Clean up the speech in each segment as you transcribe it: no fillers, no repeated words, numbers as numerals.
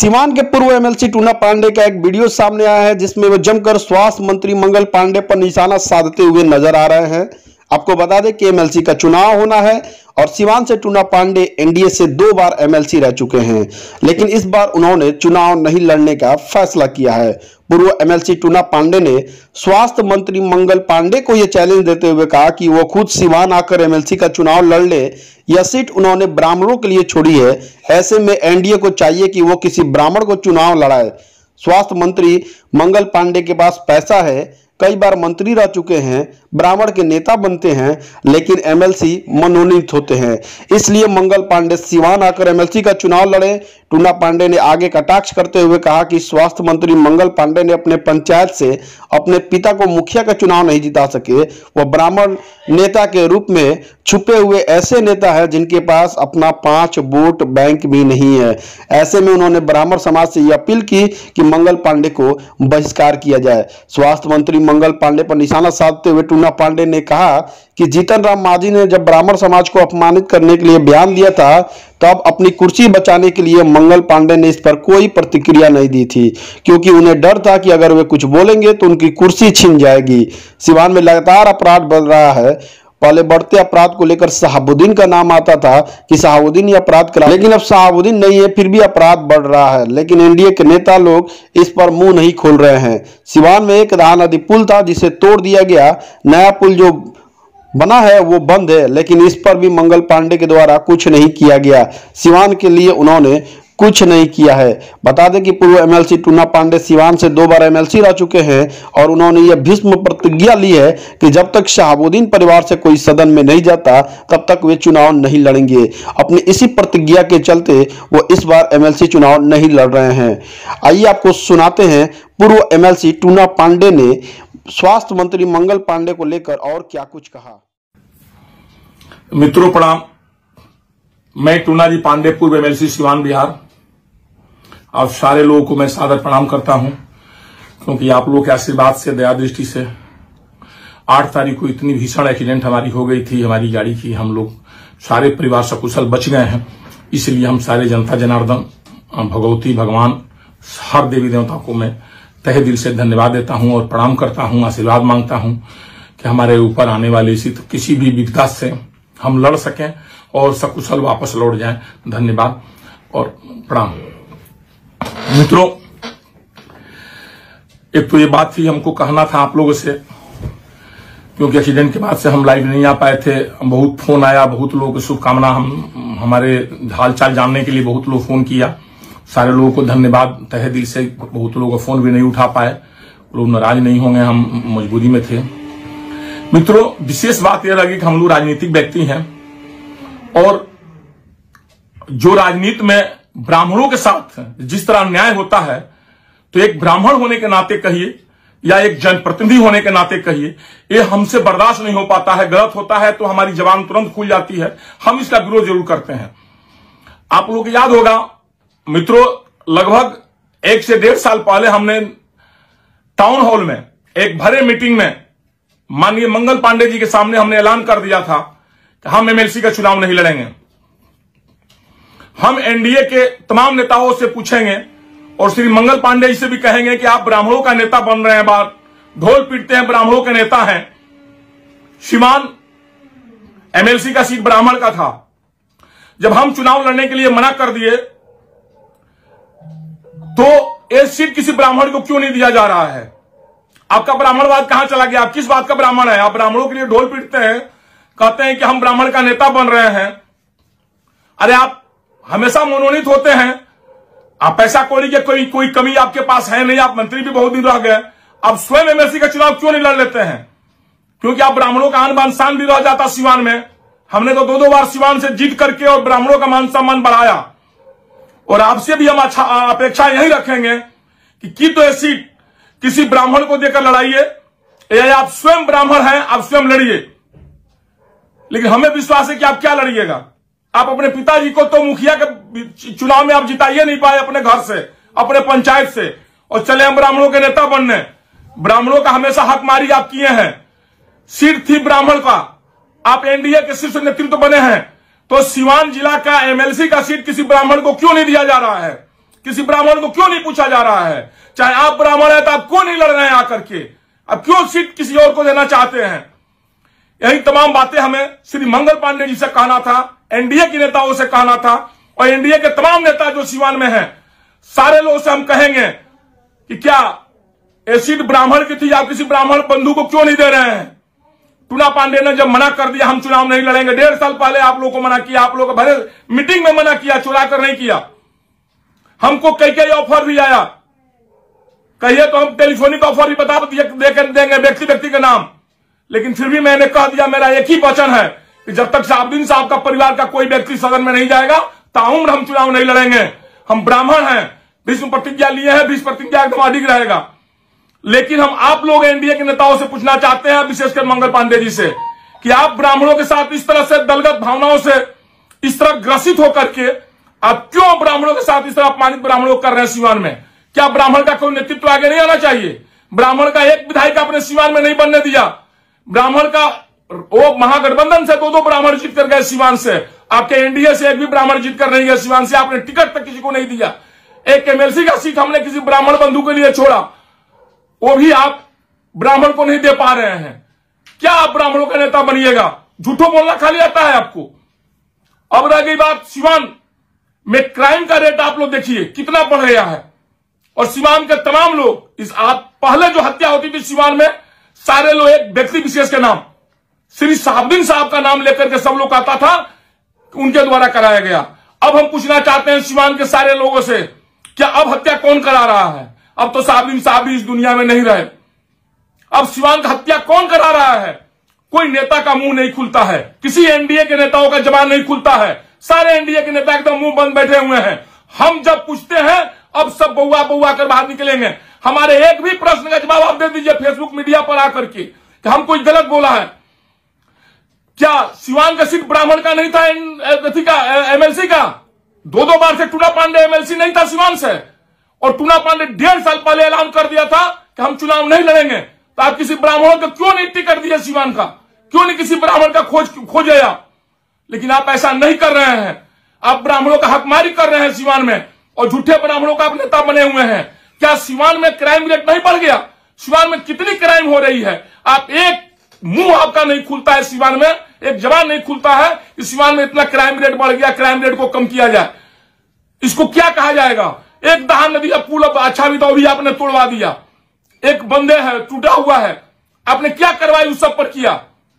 सीवान के पूर्व MLC tuna Pandey का एक वीडियो सामने आया है जिसमें वो जमकर स्वास्थ्य मंत्री मंगल पांडे पर निशाना साधते हुए नजर आ रहे हैं। आपको बता दें कि एमएलसी का चुनाव होना है और सीवान से टूना पांडे एनडीए से 2 बार एमएलसी रह चुके हैं, लेकिन इस बार उन्होंने चुनाव नहीं लड़ने का फैसला किया है। पूर्व एमएलसी टूना पांडे ने स्वास्थ्य मंत्री मंगल पांडे को यह चैलेंज देते हुए कहा कि वो खुद सीवान आकर एमएलसी का चुनाव लड़ ले। यह सीट उन्होंने ब्राह्मणों के लिए छोड़ी है, ऐसे में एनडीए को चाहिए कि वो किसी ब्राह्मण को चुनाव लड़ाए। स्वास्थ्य मंत्री मंगल पांडे के पास पैसा है, कई बार मंत्री रह चुके हैं, ब्राह्मण के नेता बनते हैं, लेकिन एमएलसी मनोनीत होते हैं, इसलिए मंगल पांडे सीवान आकर एमएलसी का चुनाव लड़े। टूना पांडे ने आगे कटाक्ष करते हुए कहा कि स्वास्थ्य मंत्री मंगल पांडे ने अपने पंचायत से अपने पिता को मुखिया का चुनाव नहीं जिता सके। वह ब्राह्मण नेता के रूप में छुपे हुए ऐसे नेता है जिनके पास अपना 5 वोट बैंक भी नहीं है। ऐसे में उन्होंने ब्राह्मण समाज से यह अपील की कि मंगल पांडे को बहिष्कार किया जाए। स्वास्थ्य मंत्री मंगल पांडे पर निशाना साधते हुए टूना पांडे ने कहा कि जीतन राम मांझी ने जब ब्राह्मण समाज को अपमानित करने के लिए बयान दिया था तब अपनी कुर्सी बचाने के लिए मंगल पांडे ने इस पर कोई प्रतिक्रिया नहीं दी थी, क्योंकि उन्हें डर था कि अगर वे कुछ बोलेंगे तो उनकी कुर्सी छिन जाएगी। सीवान में लगातार अपराध बढ़ रहा है। पहले बढ़ते अपराध को लेकर शहाबुद्दीन का नाम आता था कि शहाबुद्दीन ही अपराध करा, लेकिन अब शहाबुद्दीन नहीं है, फिर भी अपराध बढ़ रहा है। लेकिन एनडीए के नेता लोग इस पर मुंह नहीं खोल रहे हैं। सीवान में एक दहा नदी पुल था जिसे तोड़ दिया गया, नया पुल जो बना है वो बंद है, लेकिन इस पर भी मंगल पांडे के द्वारा कुछ नहीं किया गया। सीवान के लिए उन्होंने कुछ नहीं किया है। बता दें कि पूर्व एमएलसी टूना पांडे सीवान से 2 बार एमएलसी रह चुके हैं और उन्होंने यह भीष्म प्रतिज्ञा ली है कि जब तक शहाबुद्दीन परिवार से कोई सदन में नहीं जाता तब तक वे चुनाव नहीं लड़ेंगे। अपनी इसी प्रतिज्ञा के चलते वो इस बार एमएलसी चुनाव नहीं लड़ रहे हैं। आइए आपको सुनाते हैं पूर्व एमएलसी टूना पांडे ने स्वास्थ्य मंत्री मंगल पांडे को लेकर और क्या कुछ कहा। मित्रों प्रणाम, मैं टूना जी पांडे पूर्व एमएलसी सीवान बिहार, और सारे लोगों को मैं सादर प्रणाम करता हूं, क्योंकि आप लोगों के आशीर्वाद से, दया दृष्टि से 8 तारीख को इतनी भीषण एक्सीडेंट हमारी हो गई थी हमारी गाड़ी की, हम लोग सारे परिवार सकुशल बच गए हैं। इसलिए हम सारे जनता जनार्दन, भगवती, भगवान, हर देवी देवता को मैं तहे दिल से धन्यवाद देता हूं और प्रणाम करता हूं, आशीर्वाद मांगता हूं कि हमारे ऊपर आने वाले इसी किसी भी विपदा से हम लड़ सकें और सकुशल वापस लौट जाएं। धन्यवाद और प्रणाम। मित्रों, एक तो ये बात थी हमको कहना था आप लोगों से, क्योंकि एक्सीडेंट के बाद से हम लाइव नहीं आ पाए थे। बहुत फोन आया, बहुत लोगों की शुभकामना, हमारे हालचाल जानने के लिए बहुत लोग फोन किया। सारे लोगों को धन्यवाद तहे दिल से। बहुत लोगों का फोन भी नहीं उठा पाए, लोग नाराज नहीं होंगे, हम मजबूरी में थे। मित्रों, विशेष बात यह लगी कि हम लोग राजनीतिक व्यक्ति हैं और जो राजनीति में ब्राह्मणों के साथ जिस तरह अन्याय होता है, तो एक ब्राह्मण होने के नाते कहिए या एक जनप्रतिनिधि होने के नाते कहिए, ये हमसे बर्दाश्त नहीं हो पाता है। गलत होता है तो हमारी जबान तुरंत खुल जाती है, हम इसका विरोध जरूर करते हैं। आप लोगों को याद होगा मित्रों, लगभग 1 से 1.5 साल पहले हमने टाउन हॉल में एक भरे मीटिंग में माननीय मंगल पांडे जी के सामने हमने ऐलान कर दिया था कि हम एमएलसी का चुनाव नहीं लड़ेंगे। हम एनडीए के तमाम नेताओं से पूछेंगे और श्री मंगल पांडे जी से भी कहेंगे कि आप ब्राह्मणों का नेता बन रहे हैं, बार ढोल पीटते हैं, ब्राह्मणों के नेता हैं। सीवान एमएलसी का सीट ब्राह्मण का था। जब हम चुनाव लड़ने के लिए मना कर दिए तो ये सीट किसी ब्राह्मण को क्यों नहीं दिया जा रहा है? आपका ब्राह्मणवाद कहां चला गया? आप किस बात का ब्राह्मण है? आप ब्राह्मणों के लिए ढोल पीटते हैं, कहते हैं कि हम ब्राह्मण का नेता बन रहे हैं। अरे आप हमेशा मनोनीत होते हैं, आप पैसा कौड़ी के कोई कमी आपके पास है नहीं, आप मंत्री भी बहुत दिन रह गए, आप स्वयं एमएलसी का चुनाव क्यों नहीं लड़ लेते हैं? क्योंकि आप ब्राह्मणों का आन बान शान भी रह जाता सीवान में। हमने तो 2-2 बार सीवान से जीत करके और ब्राह्मणों का मान सम्मान बढ़ाया, और आपसे भी हम अच्छा अपेक्षा यही रखेंगे कि तो ये सीट किसी ब्राह्मण को देकर लड़ाइए, या आप स्वयं ब्राह्मण हैं, आप स्वयं लड़िए। लेकिन हमें विश्वास है कि आप क्या लड़िएगा। आप अपने पिताजी को तो मुखिया के चुनाव में आप जिताइए नहीं पाए अपने घर से, अपने पंचायत से, और चले हम ब्राह्मणों के नेता बनने। ब्राह्मणों का हमेशा हक मारी आप किए हैं, सीट थी ब्राह्मण का, आप एनडीए के शीर्ष नेतृत्व बने हैं, तो सीवान जिला का एमएलसी का सीट किसी ब्राह्मण को क्यों नहीं दिया जा रहा है? किसी ब्राह्मण को क्यों नहीं पूछा जा रहा है? चाहे आप ब्राह्मण है तो आप क्यों नहीं लड़ रहे हैं आकर के? अब क्यों सीट किसी और को देना चाहते हैं? यही तमाम बातें हमें श्री मंगल पांडे जी से कहना था, एनडीए के नेताओं से कहना था, और एनडीए के तमाम नेता जो सीवान में हैं, सारे लोगों से हम कहेंगे कि क्या ये सीट ब्राह्मण की थी, आप किसी ब्राह्मण बंधु को क्यों नहीं दे रहे हैं? टूना पांडे ने जब मना कर दिया हम चुनाव नहीं लड़ेंगे, 1.5 साल पहले आप लोगों को मना किया, आप लोगों को भरे मीटिंग में मना किया, चुरा कर नहीं किया। हमको कई ऑफर भी आया, कहिए तो हम टेलीफोनिक ऑफर भी बता देंगे व्यक्ति व्यक्ति का नाम, लेकिन फिर भी मैंने कह दिया, मेरा एक ही वचन है कि जब तक शहाबुद्दीन साहब का परिवार का कोई व्यक्ति सदन में नहीं जाएगा ताउम्र हम चुनाव नहीं लड़ेंगे। हम ब्राह्मण हैं, भीष्म प्रतिज्ञा लिए हैं, भीष्म प्रतिज्ञा एकदम अडिग रहेगा। लेकिन हम आप लोग एनडीए के नेताओं से पूछना चाहते हैं, विशेषकर मंगल पांडे जी से, कि आप ब्राह्मणों के साथ इस तरह से दलगत भावनाओं से इस तरह ग्रसित होकर के आप क्यों ब्राह्मणों के साथ इस तरह अपमानित ब्राह्मणों को कर रहे हैं सीवान में? क्या ब्राह्मण का कोई नेतृत्व आगे नहीं आना चाहिए? ब्राह्मण का एक विधायक अपने सीवान में नहीं बनने दिया। ब्राह्मण का वो महागठबंधन से 2 ब्राह्मण जीत कर गए सीवान से, आपके एनडीए से एक भी ब्राह्मण जीत कर नहीं गए सीवान से, आपने टिकट तक किसी को नहीं दिया। एक एमएलसी का सीट हमने किसी ब्राह्मण बंधु के लिए छोड़ा, वो भी आप ब्राह्मण को नहीं दे पा रहे हैं। क्या आप ब्राह्मणों का नेता बनिएगा? झूठो बोलना खाली आता है आपको। अब रह गई बात सीवान में क्राइम का रेट, आप लोग देखिए कितना बढ़ गया है, और सीवान के तमाम लोग इस पहले जो हत्या होती थी सीवान में, सारे लोग एक व्यक्ति विशेष के नाम, श्री शहाबुद्दीन साहब का नाम लेकर के सब लोग आता था, उनके द्वारा कराया गया। अब हम पूछना चाहते हैं सीवान के सारे लोगों से, क्या अब हत्या कौन करा रहा है? अब तो शहाबुद्दीन साहब भी इस दुनिया में नहीं रहे, अब सीवान का हत्या कौन करा रहा है? कोई नेता का मुंह नहीं खुलता है, किसी एनडीए के नेताओं का जबान नहीं खुलता है, सारे एनडीए के नेता एकदम मुंह बंद बैठे हुए हैं। हम जब पूछते हैं अब सब बउआ बउआ कर बाहर निकलेंगे। हमारे एक भी प्रश्न का जवाब आप दे दीजिए फेसबुक मीडिया पर आकर के कि हम कुछ गलत बोला है। क्या सीवान का सीट ब्राह्मण का नहीं था, एमएलसी का? 2 बार से टूना पांडे एमएलसी नहीं था सीवान से, और टूना पांडे 1.5 साल पहले ऐलान कर दिया था कि हम चुनाव नहीं लड़ेंगे। तो आप किसी ब्राह्मणों को क्यों नहीं टिकट दिया सीवान का? क्यों नहीं किसी ब्राह्मण का खोजे आप? लेकिन आप ऐसा नहीं कर रहे हैं, आप ब्राह्मणों का हकमारी कर रहे हैं सीवान में, और झूठे ब्राह्मणों का आप नेता बने हुए हैं। क्या सीवान में क्राइम रेट नहीं बढ़ गया? सीवान में कितनी क्राइम हो रही है, आप एक मुंह आपका नहीं खुलता है सीवान में, एक जवान नहीं खुलता है कि सीवान में इतना क्राइम रेट बढ़ गया, क्राइम रेट को कम किया जाए। इसको क्या कहा जाएगा? एक दहान नदी का पुल अब अच्छा भी तो भी आपने तोड़वा दिया, एक बंदे है टूटा हुआ है, आपने क्या कार्रवाई उस सब पर किया?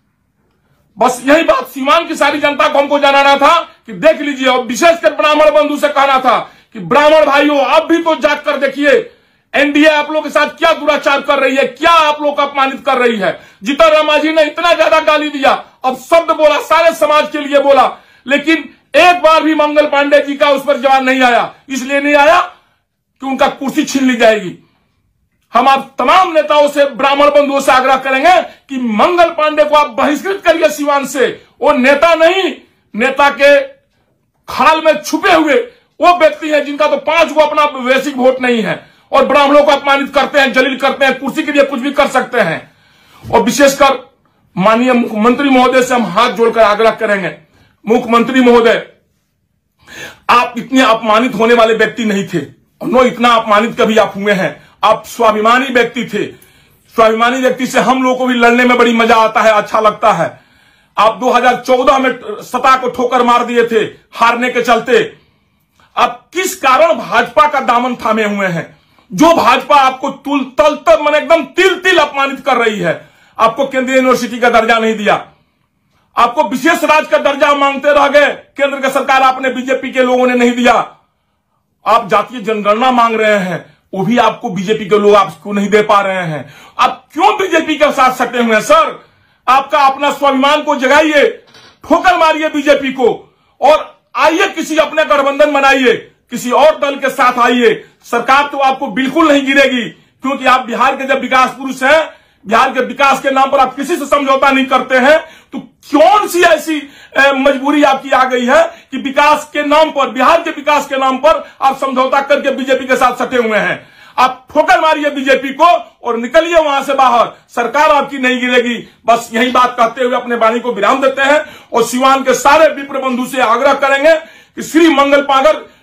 बस यही बात सीवान की सारी जनता को हमको जानना था कि देख लीजिए, और विशेषकर ब्राह्मण बंधु से कहना था कि ब्राह्मण भाइयों अब भी तो जाग कर देखिए, एनडीए आप लोग के साथ क्या दुराचार कर रही है, क्या आप लोग को अपमानित कर रही है। जीतन राम मांझी ने इतना ज्यादा गाली दिया, अब शब्द बोला, सारे समाज के लिए बोला, लेकिन एक बार भी मंगल पांडे जी का उस पर जवाब नहीं आया। इसलिए नहीं आया कि उनका कुर्सी छीन ली जाएगी। हम आप तमाम नेताओं से, ब्राह्मण बंधुओं से आग्रह करेंगे कि मंगल पांडे को आप बहिष्कृत करिए सीवान से। वो नेता नहीं, नेता के खाल में छुपे हुए वो व्यक्ति है जिनका तो 5 को अपना बेसिक वोट नहीं है, और ब्राह्मणों को अपमानित करते हैं, जलील करते हैं, कुर्सी के लिए कुछ भी कर सकते हैं। और विशेषकर माननीय मुख्यमंत्री महोदय से हम हाथ जोड़कर आग्रह करेंगे, मुख्यमंत्री महोदय आप इतने अपमानित होने वाले व्यक्ति नहीं थे, नो इतना अपमानित कभी आप हुए हैं। आप स्वाभिमानी व्यक्ति थे, स्वाभिमानी व्यक्ति से हम लोगों को भी लड़ने में बड़ी मजा आता है, अच्छा लगता है। आप 2014 में सत्ता को ठोकर मार दिए थे हारने के चलते। आप किस कारण भाजपा का दामन थामे हुए हैं? जो भाजपा आपको मन एकदम तिल तिल अपमानित कर रही है। आपको केंद्रीय यूनिवर्सिटी का दर्जा नहीं दिया, आपको विशेष राज्य का दर्जा मांगते रह गए, केंद्र का सरकार आपने, बीजेपी के लोगों ने नहीं दिया। आप जातीय जनगणना मांग रहे हैं, वो भी आपको बीजेपी के लोग आपको नहीं दे पा रहे हैं। आप क्यों बीजेपी के साथ सटे हुए हैं सर? आपका अपना स्वाभिमान को जगाइए, ठोकर मारिए बीजेपी को, और आइए किसी अपने गठबंधन बनाइए, किसी और दल के साथ आइए। सरकार तो आपको बिल्कुल नहीं गिरेगी, क्योंकि आप बिहार के जब विकास पुरुष हैं, बिहार के विकास के नाम पर आप किसी से समझौता नहीं करते हैं, तो कौन सी ऐसी मजबूरी आपकी आ गई है कि विकास के नाम पर, बिहार के विकास के नाम पर आप समझौता करके बीजेपी के साथ सटे हुए हैं? आप ठोकर मारिए बीजेपी को और निकलिए वहां से बाहर, सरकार आपकी नहीं गिरेगी। बस यही बात कहते हुए अपने वाणी को विराम देते हैं, और सीवान के सारे विप्र बंधु से आग्रह करेंगे कि श्री मंगल पांगर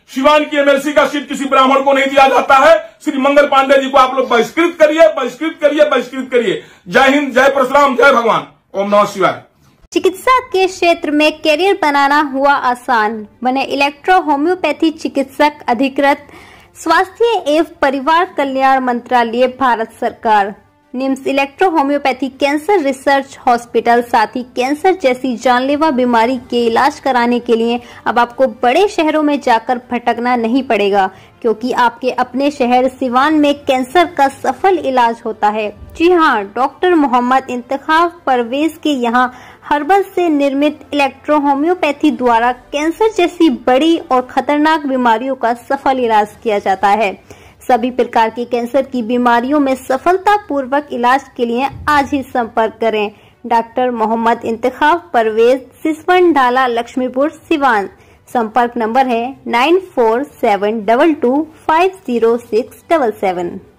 सिवान की एमएलसी का सीट किसी ब्राह्मण को नहीं दिया जाता है। श्री मंगल पांडे जी को आप लोग बहिष्कृत करिए, बहिष्कृत करिए, बहिष्कृत करिए। जय हिंद, जय परशुराम, जय भगवान, ओम नमः शिवाय। चिकित्सा के क्षेत्र में करियर बनाना हुआ आसान, बने इलेक्ट्रो होम्योपैथी चिकित्सक अधिकृत। स्वास्थ्य एवं परिवार कल्याण मंत्रालय, भारत सरकार। NIMS electro homeopathy cancer research hospital. साथ ही कैंसर जैसी जानलेवा बीमारी के इलाज कराने के लिए अब आपको बड़े शहरों में जाकर भटकना नहीं पड़ेगा, क्योंकि आपके अपने शहर सिवान में कैंसर का सफल इलाज होता है। जी हाँ, डॉक्टर मोहम्मद इंतखाब परवेज के यहाँ हर्बल से निर्मित इलेक्ट्रो होम्योपैथी द्वारा कैंसर जैसी बड़ी और खतरनाक बीमारियों का सफल इलाज किया जाता है। सभी प्रकार की कैंसर की बीमारियों में सफलता पूर्वक इलाज के लिए आज ही संपर्क करें। डॉक्टर मोहम्मद इंतखाब परवेज, सिसवन ढाला, लक्ष्मीपुर, सिवान। संपर्क नंबर है 9472250677।